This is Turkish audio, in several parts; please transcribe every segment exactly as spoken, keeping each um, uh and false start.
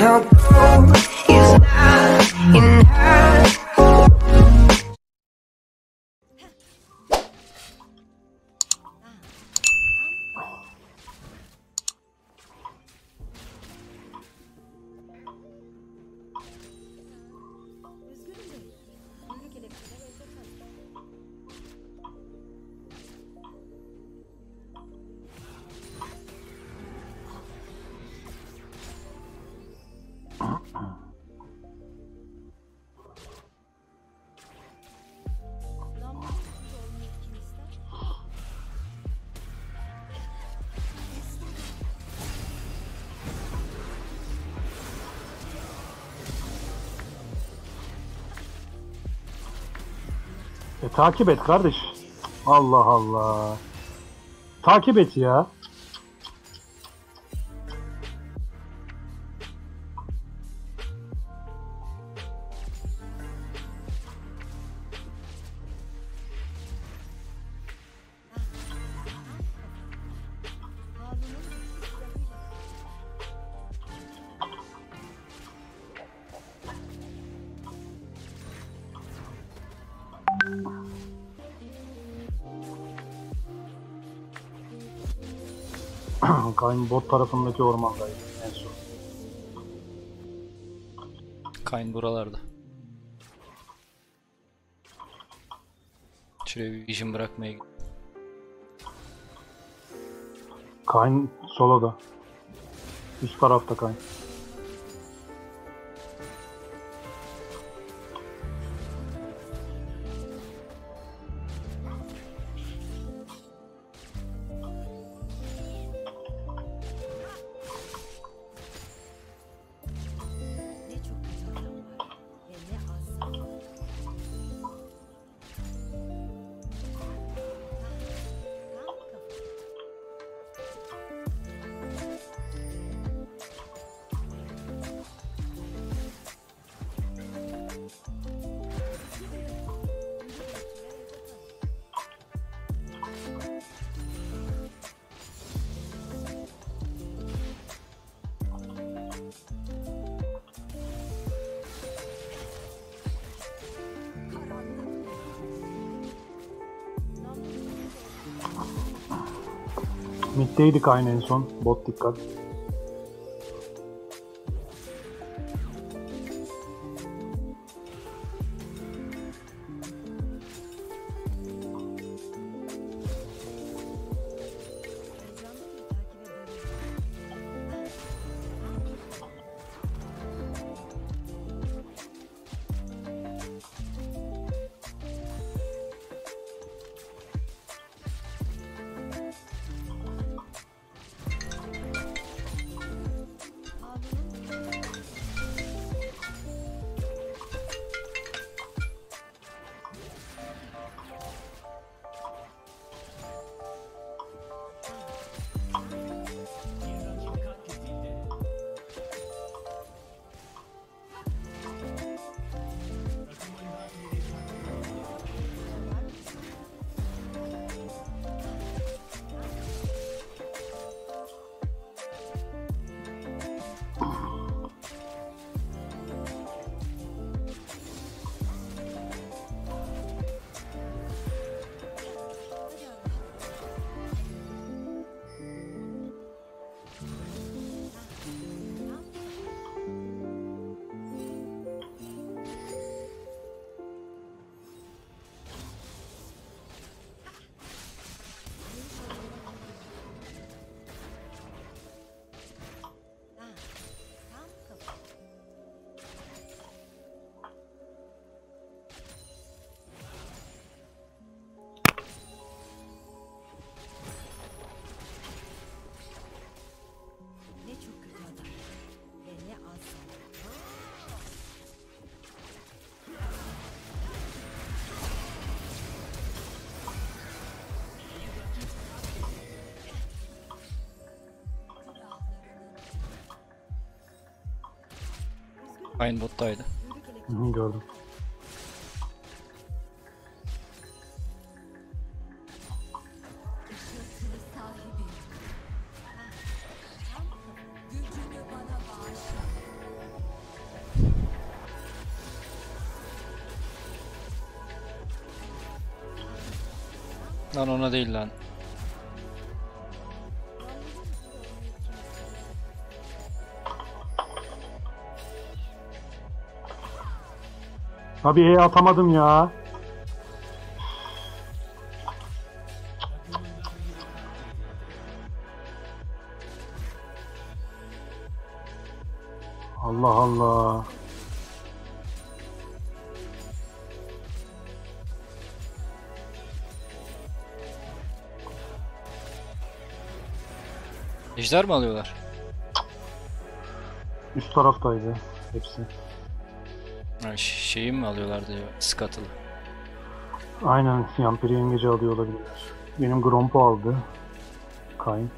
Our goal is not in her. E, takip et kardeş. Allah Allah. Takip et ya. Kayn bot tarafındaki ormandaydı en son. Kayn buralarda. Şuraya bir vision bırakmaya gidiyor. Kayn soloda. Üst tarafta Kayn. Mid'deydik aynı en son. Bot dikkat. Kayn bottaydı. Hı hı, gördüm. Lan ona değil lan. Abi E atamadım ya. Allah Allah. Ejder mi alıyorlar? Üst taraftaydı hepsi. Ha, ş- şeyi mi alıyorlar diyor. Scuttle'ı. Aynen Yampiri yengeci alıyor olabilirler. Benim Grompo aldı. Kayn.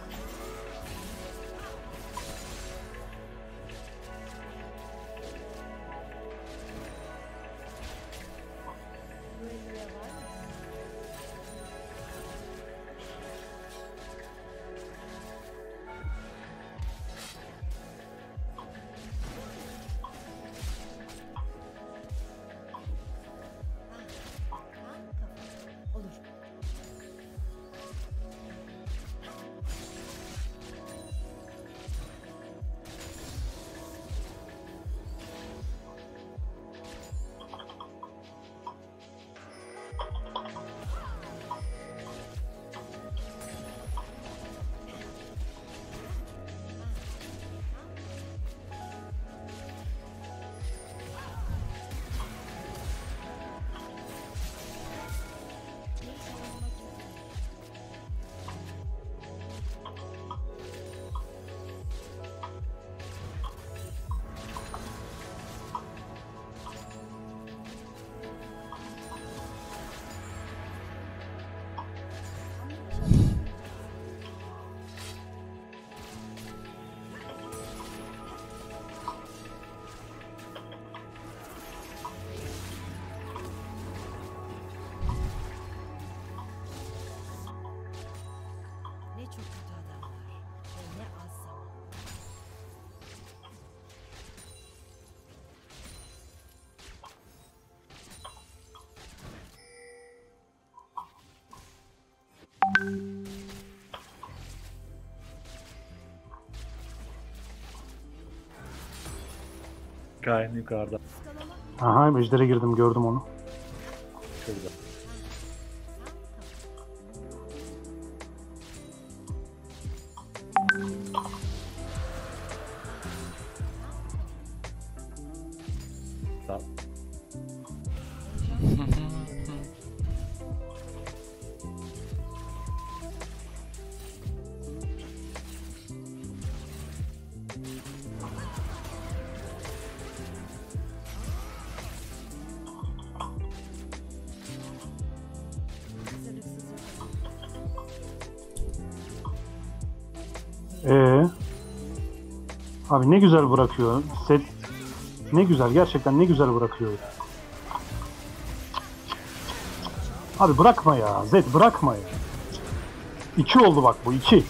Ne çok kötü adamlar ve ne az zaman. Kayn yukarıda. Aha Ejder'e girdim gördüm onu. Şurada. Tamam. Ee, abi ne güzel bırakıyor. Set ne güzel gerçekten ne güzel bırakıyor ya. Abi bırakma ya. Zed bırakma ya. İki oldu bak bu iki.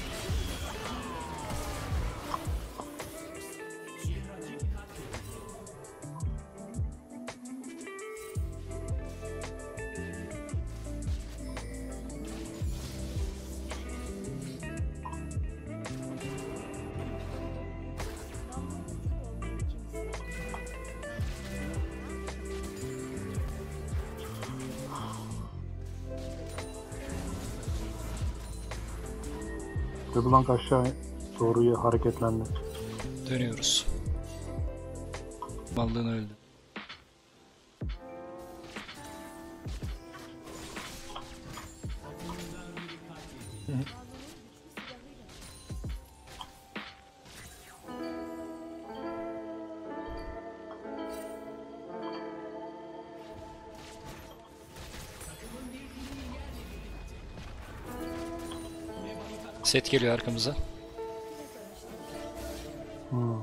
LeBlanc aşağı doğru hareketlendi. Dönüyoruz. Mallığın öldü. Set geliyor arkamıza. Hmm.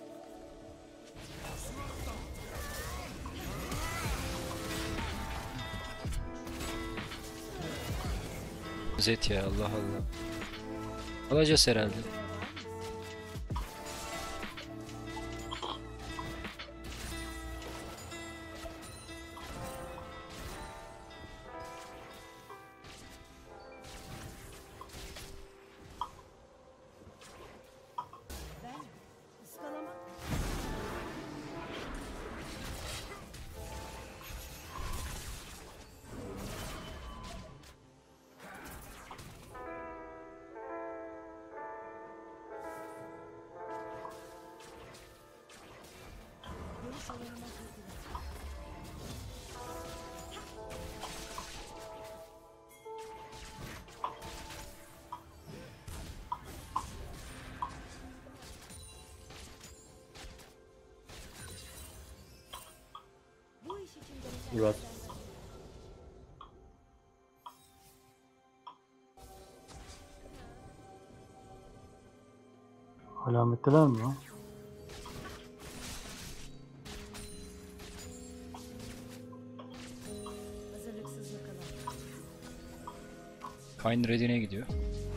Zet ya, Allah Allah. Alacağız herhalde. Atalarıma duygular. Bu iş için gereken Murat. şeyler- Alametteler mi lan? Hazırlıksız yakalanma. Kayn redine gidiyor.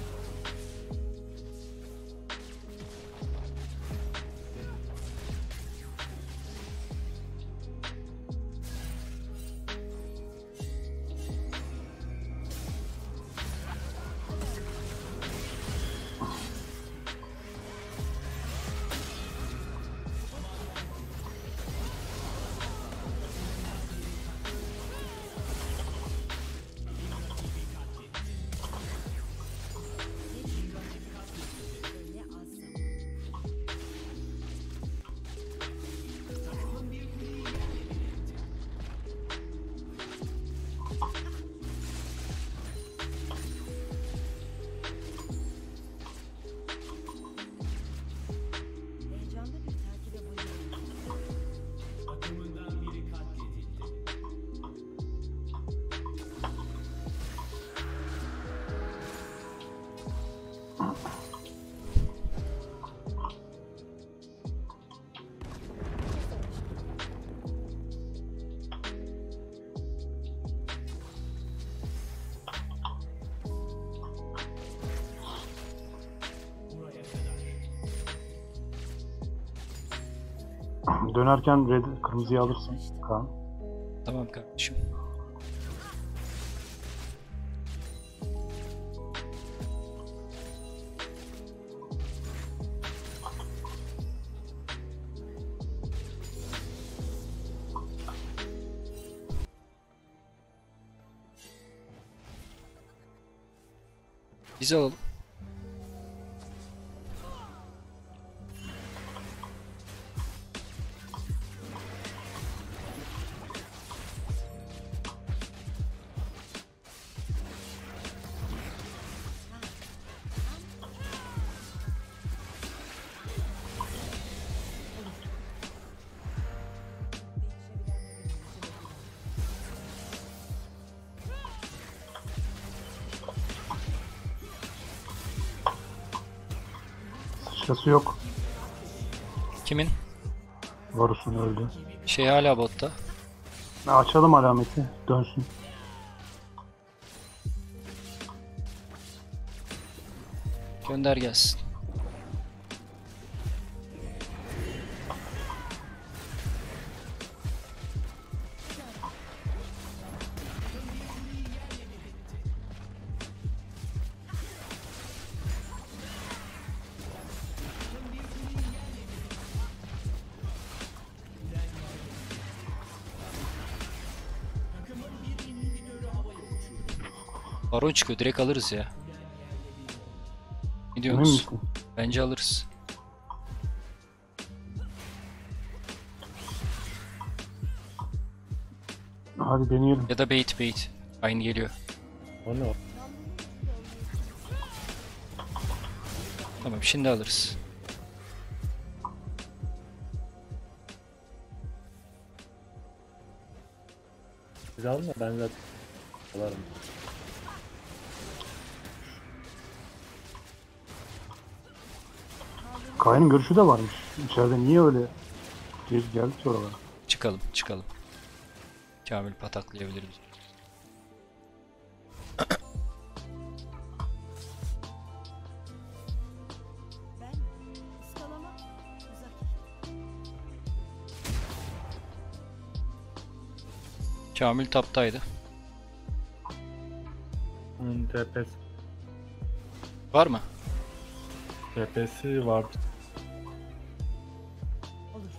Ne az zaman. Heyecanlı bir takibe bayılıyorum. Dönerken red kırmızıyı alırsın Kaan. Tamam kardeşim. Biz alalım. Sıçrası yok. Kimin? Varus'un öldü. Şey hala botta. Açalım alameti. Dönsün. Gönder gelsin. Baron çıkıyor, direkt alırız ya. Ne Emin diyorsunuz? misin? Bence alırız. Hadi deneyelim. Ya da bait bait. Aynı geliyor. O ne o? Tamam, şimdi alırız. Siz alın da ben zaten alarım. Kaan'ın görüşü de varmış. İçeride niye öyle geri geldi ki oralara? Çıkalım, çıkalım. Kamil pataklayabilir bizi. Ben ıskalama uzak. Kamil taptaydı. Onun T P'si, Var mı? T P'si vardı. Olur.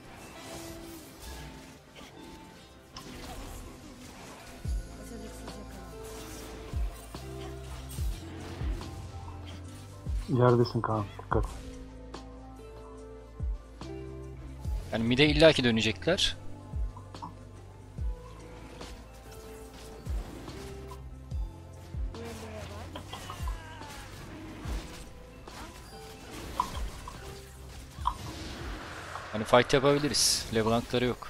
Hazırlıksız yakalanma. Yerdesin Kaan. Dikkat. Yani mid'e illaki dönecekler. Hani fight yapabiliriz. LeBlanc'ları yok.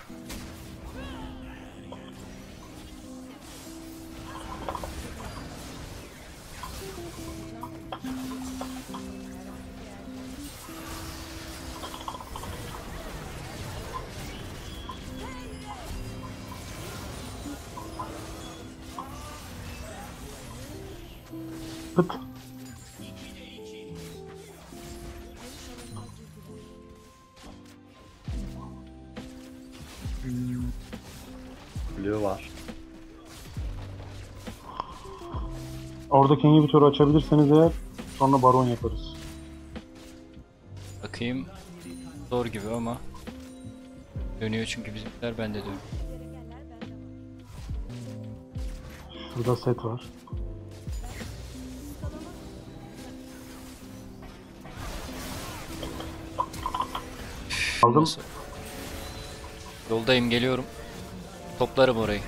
Pıt. Blue var. Oradaki inhibitörü açabilirseniz eğer sonra baron yaparız. Bakayım. Zor gibi ama. Dönüyor çünkü bizimkiler bende dönüyor. Şurada set var. Aldım. Nasıl? Yoldayım, geliyorum. Toplarım orayı.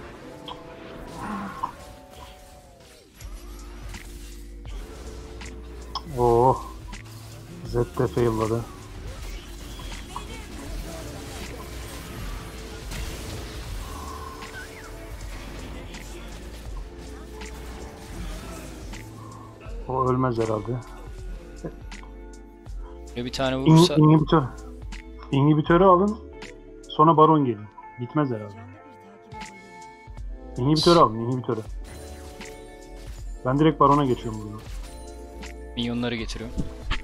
Oh. Z de failladı. O ölmez herhalde. Ya bir tane İn, vurursa inhibitör. İnhibitörü alın. Sonra baron gelin. Gitmez herhalde. İnhibitörü alın, inhibitörü. Ben direkt barona geçiyorum bunu. minyonları getiriyorum.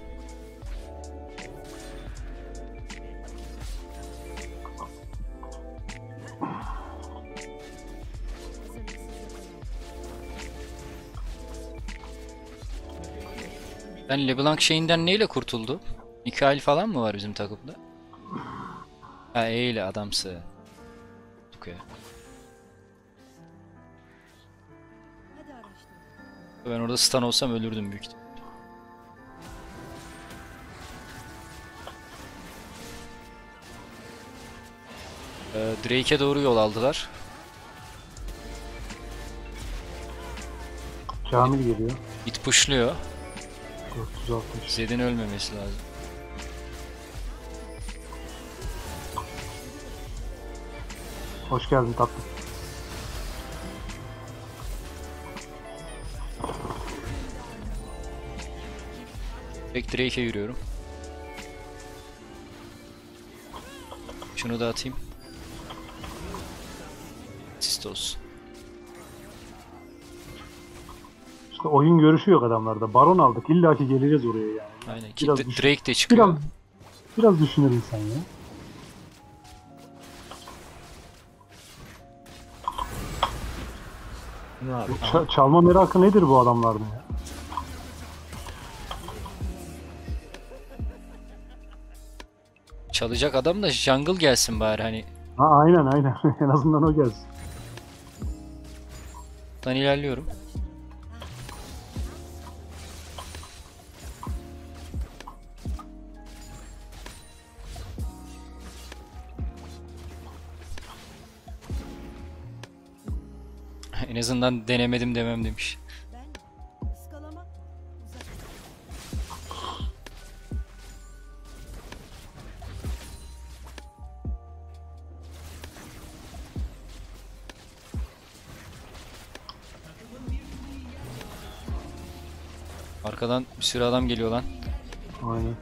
Ben LeBlanc şeyinden neyle kurtuldu? Mikael falan mı var bizim takımda? Ha, E ile adamsı. Okay. Hadi araştır. Ben orada stun olsam ölürdüm büyük ihtimal. Ee, Drake'e doğru yol aldılar. Kamil geliyor. It pushluyor. dört yüz altmış. Zed'in ölmemesi lazım. Hoş geldin tatlım. Direkt Drake'e yürüyorum. Şunu da atayım. Assist olsun. İşte oyun görüşü yok adamlarda. Baron aldık. İlla ki geleceğiz oraya yani. Aynen ki Biraz D- düşün- Drake de çıkıyor. Biraz, biraz düşünür insan ya. Ne abi? Ç- çalma merakı nedir bu adamlarda ya? Çalacak adam da jungle gelsin bari hani. Ha, aynen aynen. En azından o gelsin. Buradan ilerliyorum. En azından denemedim demem demiş. Ben ıskalama uzak. Arkadan bir sürü adam geliyor lan. Aynen.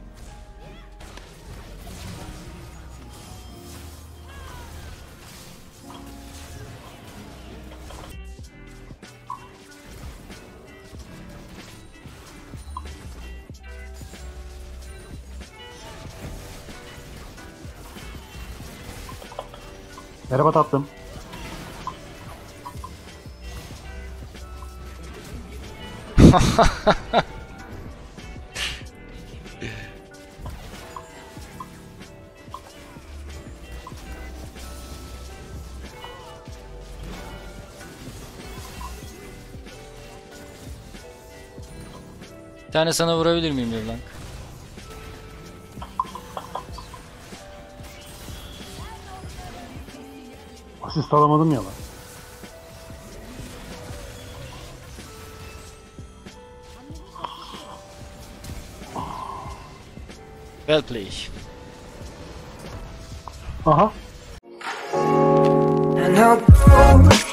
Merhaba tatlım. Bir tane sana vurabilir miyim LeBlanc? Asist alamadım ya lan. Well played. Aha. And I'll go